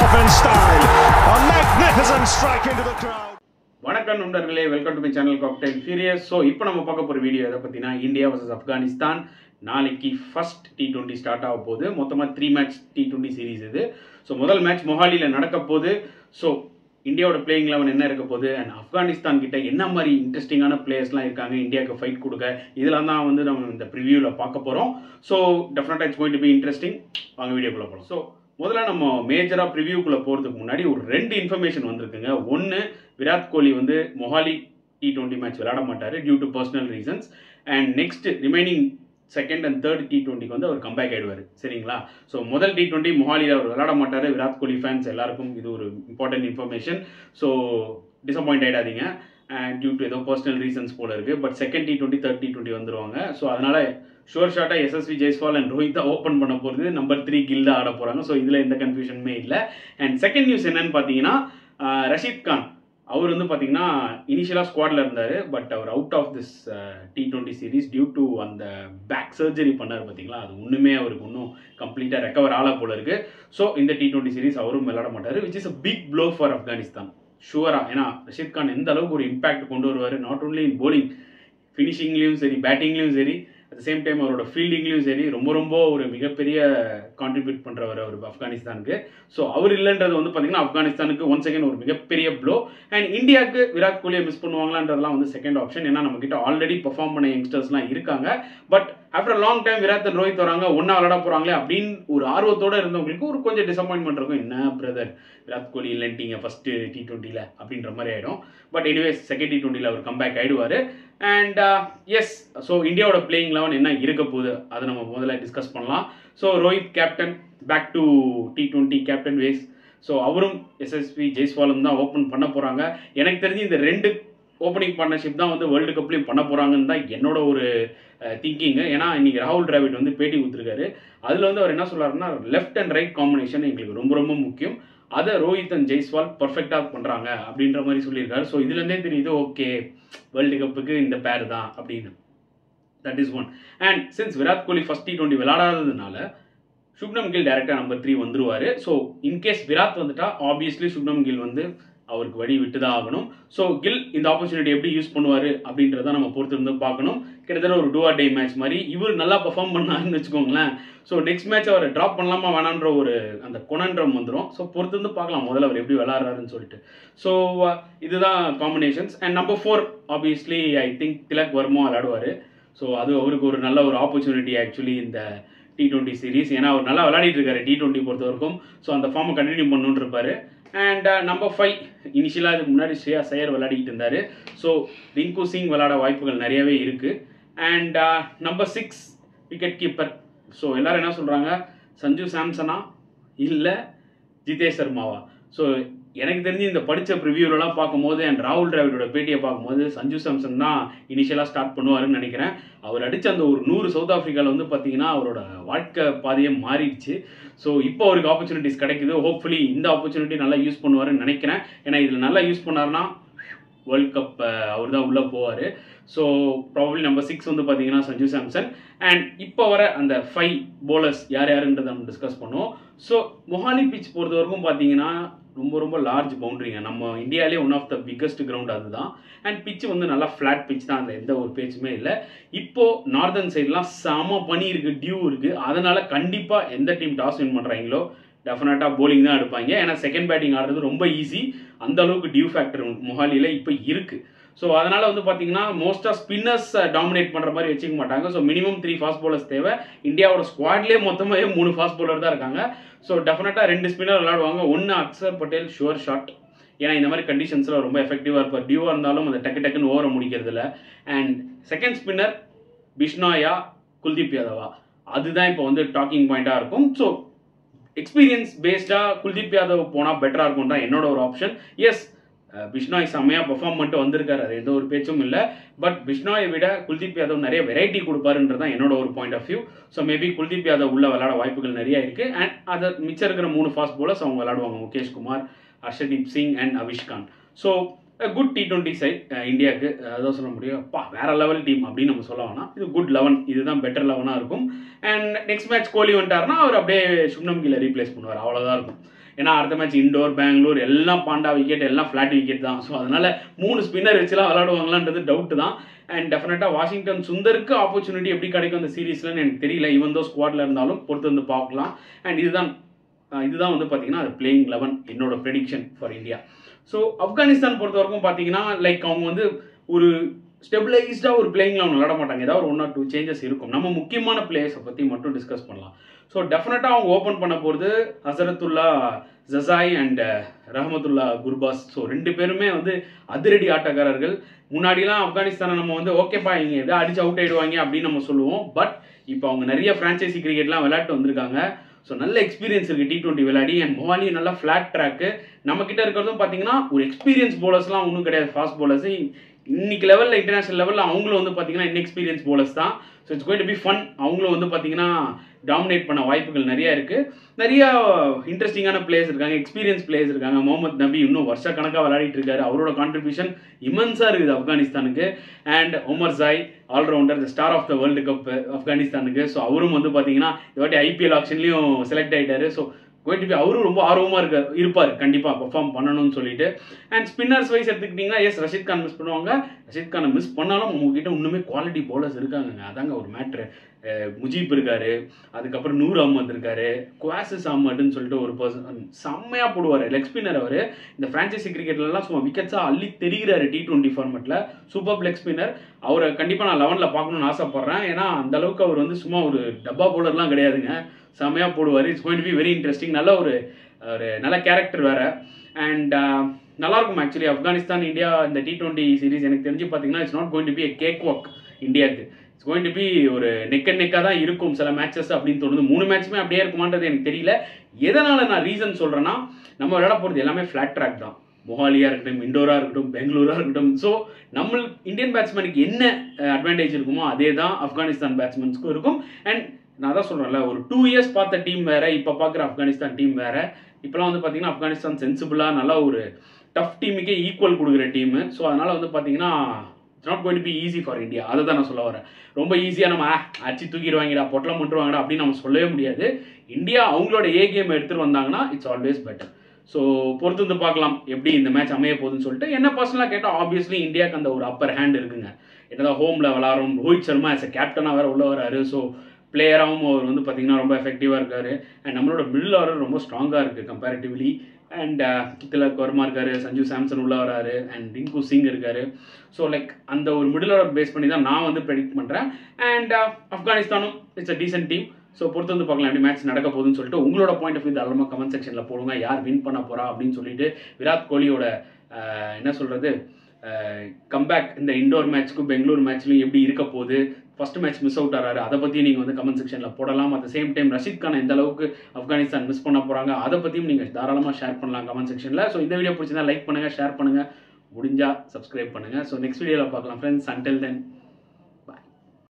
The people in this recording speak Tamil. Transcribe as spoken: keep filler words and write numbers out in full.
defence style. A magnificent strike into the crowd. வணக்கம் நண்பர்களே, welcome to my channel cocktail furious. So இப்போ நம்ம பார்க்க போகிற வீடியோ எதை பற்றினா இந்தியா வர்சஸ் ஆப்கானிஸ்தான். நாளைக்கு ஃபர்ஸ்ட் டி டுவெண்ட்டி ஸ்டார்ட் ஆக போகுது. மொத்தமாக three match T twenty series இது. ஸோ முதல் மேட்ச் மொஹாலியில் நடக்க போகுது. ஸோ இந்தியாவோட பிளேயிங் லெவன் என்ன இருக்க போகுது அண்ட் ஆப்கானிஸ்தான் கிட்ட என்ன மாதிரி இன்ட்ரெஸ்டிங்கான பிளேயர்ஸ்லாம் இருக்காங்க இந்தியாவுக்கு ஃபைட் கொடுக்க, இதெல்லாம் தான் வந்து நம்ம இந்த ப்ரிவியூவில் பார்க்க போகிறோம். ஸோ டெஃபினட்டாக it's going to be interesting. வாங்க வீடியோக்குள்ளே போகலாம். ஸோ முதல்ல நம்ம மேஜராக ப்ரிவியூக்குள்ளே போகிறதுக்கு முன்னாடி ஒரு ரெண்டு இன்ஃபர்மேஷன் வந்திருக்குங்க. ஒன்று, விராட் கோலி வந்து மொஹாலி டி டுவெண்ட்டி மேட்ச் விளையாட மாட்டார் due to personal reasons. And next remaining second and third T டுவெண்ட்டிக்கு வந்து அவர் கம்பேக் ஆகிடுவார். சரிங்களா? ஸோ முதல் டி டுவெண்ட்டி மொஹாலியில் அவர் விளையாட மாட்டார். விராட் கோலி ஃபேன்ஸ் எல்லாருக்கும் இது ஒரு இம்பார்ட்டன்ட் இன்ஃபர்மேஷன். ஸோ டிசப்பாயிண்ட் ஆகிடாதீங்க டியூ டு ஏதோ பர்சனல் ரீசன்ஸ் போல இருக்குது. But second T twenty third T twenty வந்துருவாங்க. ஸோ அதனால் ஷோர் ஷாட்டாக எஸ்எஸ்வி ஜெய்ஸ்வால் அண்ட் ரோஹித் தான் ஓப்பன் பண்ண போகிறது. நம்பர் த்ரீ கில் தான் ஆட போகிறாங்க. ஸோ இதில் எந்த கன்ஃபியூஷனுமே இல்லை. அண்ட் செகண்ட் நியூஸ் என்னன்னு பார்த்தீங்கன்னா, ரஷீத் கான் அவர் வந்து பார்த்தீங்கன்னா இனிஷியலாக ஸ்குவாடில் இருந்தார். பட் அவர் out of this T twenty series due to அந்த பேக் சர்ஜரி பண்ணார் பார்த்தீங்களா, அது ஒன்றுமே அவருக்கு இன்னும் கம்ப்ளீட்டாக ரெக்கவர் ஆள போல இருக்குது. ஸோ இந்த டி டுவெண்ட்டி சீரீஸ் அவரும் விளையாட மாட்டார், which is a big blow for Afghanistan ஷுவரா. ஏன்னா ரஷீத் கான் எந்த அளவுக்கு ஒரு இம்பாக்ட் கொண்டு வருவார், நாட் ஓன்லி இன் போலிங், ஃபினிஷிங்லேயும் சரி, பேட்டிங்லேயும் சரி, அட் சேம் டைம் அவரோட ஃபீல்டிங்லேயும் சரி ரொம்ப ரொம்ப ஒரு மிகப்பெரிய கான்ட்ரிபியூட் பண்ணுறவர் அவர் ஆப்கானிஸ்தானுக்கு. ஸோ அவர் இல்லைன்றது வந்து பார்த்தீங்கன்னா ஆப்கானிஸ்தானுக்கு ஒன் செகண்ட் ஒரு மிகப்பெரிய ப்ளோ. அண்ட் இந்தியாவுக்கு விராட் கோலியை மிஸ் பண்ணுவாங்களான்றதுலாம் வந்து செகண்ட் ஆப்ஷன். ஏன்னா நம்மக்கிட்ட ஆல்ரெடி பெர்ஃபார்ம் பண்ண யங்ஸ்டர்ஸ்லாம் இருக்காங்க. But after long time Virat and Rohit வராங்க, ஒன்றா விளையாட போகிறாங்களே அப்படின்னு ஒரு ஆர்வத்தோடு இருந்தவங்களுக்கு ஒரு கொஞ்சம் டிசப்பாயின்மெண்ட் இருக்கும். என்ன பிரதர் விராட் கோலி இல்லைன்ட்டீங்க ஃபஸ்ட்டு டி டுவெண்ட்டியில் அப்படின்ற மாதிரி ஆகிடும். பட் எனிவேஸ் செகண்ட் டி டுவெண்ட்டியில் அவர் கம்பேக் ஆகிடுவார். அண்ட் எஸ், ஸோ இந்தியாவோட பிளேயிங் லெவன் என்ன இருக்க போகுது அதை நம்ம முதல்ல டிஸ்கஸ் பண்ணலாம். So Rohit captain, back to T twenty captain ways. So அவரும் எஸ்எஸ்வி ஜெய்ஸ்வாலும் தான் ஓப்பன் பண்ண போகிறாங்க. எனக்கு தெரிஞ்சு இந்த ரெண்டு ஓப்பனிங் பார்ட்னர்ஷிப் தான் வந்து வேர்ல்டு கப்லேயும் பண்ண போகிறாங்கன்னு தான் என்னோட ஒரு திங்கிங்கு. ஏன்னா இன்றைக்கி ராகுல் டிராவிட் வந்து பேட்டி கொடுத்துருக்காரு. அதில் வந்து அவர் என்ன சொல்கிறாருன்னா, லெஃப்ட் அண்ட் ரைட் காம்பினேஷன் எங்களுக்கு ரொம்ப ரொம்ப முக்கியம், அதை ரோஹித் அண்ட் ஜெய்ஸ்வால் பர்ஃபெக்டாக பண்ணுறாங்க அப்படின்ற மாதிரி சொல்லியிருக்காரு. ஸோ இதுலேருந்தே தெரியுது ஓகே வேர்ல்டு கப்புக்கு இந்த பேர் தான் அப்படின்னு. That is one. And since Virat Kohli first T twenty விளையாடாததுனால சுப்னம் கில் டேரக்டாக நம்பர் த்ரீ வந்துருவார். ஸோ இன்கேஸ் விராட் வந்துட்டா ஆப்வியஸ்லி சுப்னம் கில் வந்து அவருக்கு வழி விட்டு தான் ஆகணும். ஸோ கில் இந்த ஆப்பர்ச்சுனிட்டி எப்படி யூஸ் பண்ணுவார் அப்படின்றத நம்ம பொறுத்து இருந்து பார்க்கணும். கிட்டத்தட்ட ஒரு டூ ஆர் டே மேட்ச் மாதிரி இவர் நல்லா பெர்ஃபார்ம் பண்ணாருன்னு வச்சுக்கோங்களேன். ஸோ நெக்ஸ்ட் மேட்ச் அவர் ட்ராப் பண்ணலாமா வேணான்ற ஒரு அந்த கொனன்றம் வந்துடும். ஸோ பொறுத்து இருந்து பார்க்கலாம் முதல்ல அவர் எப்படி விளாட்றாருன்னு சொல்லிட்டு. ஸோ இதுதான் combinations. And number four obviously I think Tilak Varma விளையாடுவார். ஸோ அது அவருக்கு ஒரு நல்ல ஒரு ஆப்பர்ச்சுனிட்டி ஆக்சுவலி இந்த டி டுவெண்ட்டி சீரீஸ். ஏன்னா அவர் நல்லா விளையாடிட்டு இருக்காரு டி டுவெண்ட்டி பொறுத்த வரைக்கும். ஸோ அந்த ஃபார்மை கண்டினியூ பண்ணுன்னு இருப்பார். அண்ட் நம்பர் ஃபைவ் இனிஷியலாக இதுக்கு முன்னாடி ஸ்ரேயா சையர் விளையாடிக்கிட்டு இருந்தார். ஸோ ரிங்கு சிங் விளையாட வாய்ப்புகள் நிறையவே இருக்குது. And number six wicket keeper. So எல்லோரும் என்ன சொல்கிறாங்க, சஞ்சு சாம்சனா இல்லை ஜிதேஷ் சர்மாவா? ஸோ எனக்கு தெரிஞ்சு இந்த படித்த ப்ரிவியூலலாம் பார்க்கும்போது அண்ட் ராகுல் டிராவிடோட பேட்டியை பார்க்கும்போது சஞ்சு சாம்சன் தான் இனிஷியலாக ஸ்டார்ட் பண்ணுவாருன்னு நினைக்கிறேன். அவர் அடித்த அந்த ஒரு நூறு சவுத் ஆஃப்ரிக்காவில் வந்து பார்த்தீங்கன்னா அவரோட வாழ்க்கை பாதையே மாறிடுச்சு. ஸோ இப்போ அவருக்கு ஆப்பர்ச்சுனிட்டிஸ் கிடைக்குது. ஹோப்ஃபுல்லி இந்த ஆப்பர்ச்சுனிட்டி நல்லா யூஸ் பண்ணுவாருன்னு நினைக்கிறேன். ஏன்னா இதில் நல்லா யூஸ் பண்ணாருன்னா வேர்ல்ட் கப் அவர் தான் உள்ளே போவார். ஸோ ப்ராபப்ளி நம்பர் சிக்ஸ் வந்து பார்த்தீங்கன்னா சஞ்சு சாம்சன். அண்ட் இப்போ வர அந்த ஃபைவ் போலர்ஸ் யார் யாருன்றதை நம்ம டிஸ்கஸ் பண்ணுவோம். ஸோ மொஹாலி பிச் பொறுத்த வரைக்கும் பார்த்தீங்கன்னா ரொம்ப ரொம்ப லார்ஜ் பவுண்ட்ரிங்க. நம்ம இந்தியாவிலே one of the biggest ground அதுதான். அண்ட் பிச்சு வந்து நல்லா ஃப்ளாட் பிச் தான், அதில் எந்த ஒரு பேச்சுமே இல்லை. இப்போது நார்தர்ன் சைட்லாம் செம பனி இருக்குது, டியூ இருக்குது. அதனால் கண்டிப்பாக எந்த டீம் டாஸ் வின் பண்ணுறாங்களோ டெஃபினட்டாக போலிங் தான் எடுப்பாங்க. ஏன்னா செகண்ட் பேட்டிங் ஆடுறது ரொம்ப ஈஸி. அந்த அளவுக்கு டியூ ஃபேக்டர் மொஹாலியில் இப்போ இருக்குது. ஸோ அதனால் வந்து பார்த்தீங்கன்னா மோஸ்ட்டாக ஸ்பின்னர்ஸ் டாமினேட் பண்ணுற மாதிரி வச்சுக்க மாட்டாங்க. So minimum three fast bowlers தேவை. இந்தியாவோட ஸ்குவாட்லேயே மொத்தமாகவே மூணு ஃபாஸ்ட் பவுலர் தான் இருக்காங்க. ஸோ டெஃபினட்டாக ரெண்டு ஸ்பின்னர் விளையாடுவாங்க. ஒன்று அக்சர் பட்டேல் ஷுவர் ஷாட், ஏன்னா இந்த மாதிரி கண்டிஷன்ஸில் ரொம்ப எஃபெக்டிவாக இருப்பார். டியூவாக இருந்தாலும் அந்த டக்கு டக்குன்னு ஓவரை முடிக்கிறதுல. அண்ட் செகண்ட் ஸ்பின்னர் பிஷ்னாயா குல்தீப் யாதவா, அதுதான் இப்போ வந்து டாக்கிங் பாயிண்ட்டாக இருக்கும். ஸோ எக்ஸ்பீரியன்ஸ் பேஸ்டாக குல்தீப் யாதவ் போனால் பெட்டராக இருக்கும் தான் என்னோட ஒரு ஆப்ஷன். எஸ், பிஷ்னாய் செம்மையாக பெர்ஃபார்ம் பண்ணிட்டு வந்திருக்காரு, அது எந்த ஒரு பேச்சும் இல்லை. பட் பிஷ்னாயை விட குல்தீப் யாதவ் நிறைய வெரைட்டி கொடுப்பாருன்றது தான் என்னோட ஒரு point of view. So maybe Kuldeep Yadav உள்ள விளையாட வாய்ப்புகள் நிறைய இருக்குது. அண்ட் அதை மிச்சம் இருக்கிற மூணு ஃபாஸ்ட் போலர்ஸ் அவங்க விளையாடுவாங்க, Mukesh Kumar, Harshdeep Singh and Avesh Khan. So good T twenty side இந்தியாவுக்கு அதான் சொல்ல முடியும். அப்பா வேற லெவல் டீம் அப்படின்னு நம்ம சொல்ல வேணாம். இது குட் லெவன், இதுதான் பெட்டர் லெவனாக இருக்கும். அண்ட் நெக்ஸ்ட் மேட்ச் கோலி வந்துட்டாருன்னா அவர் அப்படியே சுப்னம் கில்லை ரீப்ளேஸ் பண்ணுவார், அவ்வளோதான் இருக்கும். ஏன்னா அடுத்த மேட்ச் இண்டோர் பெங்களூர் எல்லாம் பாண்டா விக்கெட் எல்லாம் ஃப்ளாட் விக்கெட் தான். ஸோ அதனால மூணு ஸ்பின்னர் வச்சுலாம் விளையாடுவாங்களான்றது டவுட் தான். அண்ட் டெஃபினட்டாக வாஷிங்டன் சுந்தருக்கு ஆப்பர்ச்சுனிட்டி எப்படி கிடைக்கும் அந்த சீரீஸ்லன்னு எனக்கு தெரியல. ஈவன் தோ ஸ்குவாட்ல இருந்தாலும் பொறுத்து வந்து பார்க்கலாம். அண்ட் இதுதான் இதுதான் வந்து பார்த்தீங்கன்னா அது பிளேயிங் லெவன் என்னோட prediction for India. So Afghanistan பொறுத்த வரைக்கும் பார்த்தீங்கன்னா லைக் அவங்க வந்து ஒரு ஸ்டெபிளைஸ்டாக ஒரு பிளேயிங் லெவன் விளாட மாட்டாங்க. ஏதாவது ஒன் ஆர் டூ சேஞ்சஸ் இருக்கும். நம்ம முக்கியமான பிளேயர்ஸை பற்றி மட்டும் டிஸ்கஸ் பண்ணலாம். ஸோ டெஃபினட்டாக அவங்க ஓப்பன் பண்ண போகிறது ஹசரத்துல்லா ஜசாய் அண்ட் ரஹமத்துல்லா குர்பாஸ். ஸோ ரெண்டு பேருமே வந்து அதிரடி ஆட்டக்காரர்கள். முன்னாடிலாம் ஆப்கானிஸ்தானை நம்ம வந்து ஓகேப்பா இங்கே எதாவது அடிச்சு அவுட் ஆகிடுவாங்க அப்படின்னு நம்ம சொல்லுவோம். பட் இப்போ அவங்க நிறைய ஃப்ரான்ச்சைசி கிரிக்கெட்லாம் விளையாட்டு வந்திருக்காங்க. ஸோ நல்ல எக்ஸ்பீரியன்ஸ் இருக்குது டி டுவெண்ட்டி விளையாடி. அண்ட் மொஹாலி நல்லா ஃப்ளாட் ட்ராக்கு. நம்மக்கிட்ட இருக்கிறதும் பார்த்தீங்கன்னா ஒரு எக்ஸ்பீரியன்ஸ் போலர்ஸ்லாம் ஒன்றும் கிடையாது. ஃபாஸ்ட் போலர்ஸ் இன்னைக்கு லெவலில் இன்டர்நேஷனல் லெவலில் அவங்களும் வந்து பார்த்தீங்கன்னா இன்எக்ஸ்பீரியன்ஸ் போலர்ஸ் தான். So it's going to be fun. அவங்களும் வந்து பார்த்தீங்கன்னா டாமினேட் பண்ண வாய்ப்புகள் நிறையா இருக்குது. நிறையா இன்ட்ரெஸ்டிங்கான பிளேயர்ஸ் இருக்காங்க, எக்ஸ்பீரியன்ஸ் பிளேயர்ஸ் இருக்காங்க. முகமது நபி இன்னும் வருஷ கணக்காக விளையாடிட்டு இருக்காரு. அவரோட கான்ட்ரிபியூஷன் இமன்ஸாக இருக்குது ஆப்கானிஸ்தானுக்கு. And Omarzai allrounder, the star of the world cup ஆப்கானிஸ்தானுக்கு. ஸோ அவரும் வந்து பார்த்தீங்கன்னா இந்த வாட்டி ஐபிஎல் ஆக்ஷன்லையும் செலக்ட் ஆகிட்டாரு. ஸோ கோயிங் டு பி அவரும் ரொம்ப ஆர்வமாக இருக்க இருப்பார் கண்டிப்பாக பெர்ஃபார்ம் பண்ணணும்னு சொல்லிட்டு. அண்ட் ஸ்பின்னர்ஸ் வைஸ் எடுத்துக்கிட்டிங்கன்னா எஸ் ரஷீத் கான் மிஸ் பண்ணுவாங்க. ரஷீத் கானை மிஸ் பண்ணாலும் உங்ககிட்ட இன்னுமே குவாலிட்டி பவுலர்ஸ் இருக்காங்க. அதாங்க ஒரு மேட்ரு. முஜீப் இருக்காரு, அதுக்கப்புறம் நூர் அஹமத் இருக்காரு, குவாசிஸ் அஹமட்னு சொல்லிட்டு ஒரு பர்சன் செம்மையாக போடுவார் லெக் ஸ்பின்னர். அவர் இந்த ஃப்ரான்ச்சைசி கிரிக்கெட்லாம் சும்மா விக்கெட்ஸாக அள்ளி தெரிகிறாரு டி டுவெண்ட்டி ஃபார்மெட்டில். Super leg spinner. அவரை கண்டிப்பாக நான் லெவனில் பார்க்கணுன்னு ஆசைப்பட்றேன். ஏன்னா அந்த அளவுக்கு அவர் வந்து சும்மா ஒரு டப்பா பவுலர்லாம் கிடையாதுங்க. செம்மையாக போடுவார். It's going to be very interesting. நல்ல ஒரு ஒரு நல்ல கேரக்டர் வேறு. அண்ட் நல்லாயிருக்கும் ஆக்சுவலி ஆப்கானிஸ்தான் இந்தியா இந்த டி டுவெண்ட்டி சீரீஸ். எனக்கு தெரிஞ்சு பார்த்தீங்கன்னா it's not going to be a cake walk இந்தியாவுக்கு. இட்ஸ் கோயிங் டு பி ஒரு நெக் அண்ட் நெக்காக தான் இருக்கும் சில மேட்சஸ் அப்படின்னு தோணுது. மூணு மேட்சுமே அப்படியே இருக்குமான்றது எனக்கு தெரியல. எதனால் நான் ரீசன் சொல்கிறேன்னா நம்ம விளையாட போகிறது எல்லாமே ஃப்ளாட் ட்ராக் தான். மொஹாலியாக இருக்கட்டும், இண்டோராக இருக்கட்டும், பெங்களூராக இருக்கட்டும். ஸோ நம்ம இந்தியன் பேட்ஸ்மேனுக்கு என்ன அட்வான்டேஜ் இருக்குமோ அதே தான் ஆப்கானிஸ்தான் பேட்ஸ்மேன்ஸ்க்கும் இருக்கும். அண்ட் நான் தான் சொல்கிறேன்ல, ஒரு டூ இயர்ஸ் பார்த்த டீம் வேறு, இப்போ பார்க்குற ஆப்கானிஸ்தான் டீம் வேறு. இப்போலாம் வந்து பார்த்தீங்கன்னா ஆப்கானிஸ்தான் சென்சிபிளாக நல்லா ஒரு டஃப் டீமுக்கே ஈக்குவல் கொடுக்குற டீமு. ஸோ அதனால் வந்து பார்த்தீங்கன்னா it's not going to be easy for India. அதை தான் நான் சொல்ல வரேன். ரொம்ப ஈஸியாக நம்ம அடிச்சு தூக்கிடுவாங்கடா, பொட்டலம் பண்ணுவாங்கடா அப்படின்னு நம்ம சொல்லவே முடியாது. இந்தியா அவங்களோட ஏ கேம் எடுத்துகிட்டு வந்தாங்கன்னா இட்ஸ் ஆல்வேஸ் பெட்டர். ஸோ பொறுத்து வந்து பார்க்கலாம் எப்படி இந்த மேட்ச் அமைய போகுதுன்னு சொல்லிட்டு. என்ன பர்சனலாக கேட்டால் ஆப்வியஸ்லி இந்தியாவுக்கு அந்த ஒரு அப்பர் ஹேண்ட் இருக்குங்க. என்னதான் ஹோமில் விளாட்றோம். ரோஹித் சர்மா ஆஸ் அ கேப்டனாக வேறு உள்ள வராரு. ஸோ பிளேயராகவும் அவர் வந்து பார்த்திங்கன்னா ரொம்ப எஃபெக்டிவாக இருக்கார். அண்ட் நம்மளோட மிடில் ஆர்டர் ரொம்ப ஸ்ட்ராங்காக இருக்குது கம்பேரிட்டிவ்லி. அண்ட் திலக் வர்மா இருக்கார், சஞ்சு சாம்சன் உள்ள வராரு, அண்ட் ரிங்கு சிங் இருக்கார். ஸோ லைக் அந்த ஒரு மிடில் ஆர்டர் பேஸ் பண்ணி தான் நான் வந்து ப்ரெடிக்ட் பண்ணுறேன். அண்ட் ஆப்கானிஸ்தானும் it's a decent team. So பொறுத்து வந்து பார்க்கலாம் எப்படி மேட்ச் நடக்க போகுதுன்னு சொல்லிட்டு. உங்களோட பாயிண்ட் ஆஃப் வியூ தாராளமாக கமெண்ட் செக்ஷனில் போடுங்க. யார் வின் பண்ண போகிறா அப்படின்னு சொல்லிட்டு. விராட் கோலியோட என்ன சொல்கிறது கம்பேக் இந்த இண்டோர் மேட்ச்சுக்கும் பெங்களூர் மேட்ச்லையும் எப்படி இருக்க போகுது. ஃபர்ஸ்ட் மேட்ச் மிஸ் அவுட் ஆறாரு, அதை பற்றியும் நீங்கள் வந்து கமெண்ட் செக்ஷனில் போடலாம். At the same time Rashid கானை எந்த அளவுக்கு ஆப்கானிஸ்தான் மிஸ் பண்ண போகிறாங்க அதை பற்றியும் நீங்கள் தாராளமாக ஷேர் பண்ணலாம் கமெண்ட் செக்ஷனில். ஸோ இந்த வீடியோ பிடிச்சிருந்தா லைக் பண்ணுங்கள், ஷேர் பண்ணுங்கள், முடிஞ்சால் சப்ஸ்கிரைப் பண்ணுங்கள். ஸோ நெக்ஸ்ட் வீடியோவில் பார்க்கலாம் ஃப்ரெண்ட்ஸ். Until then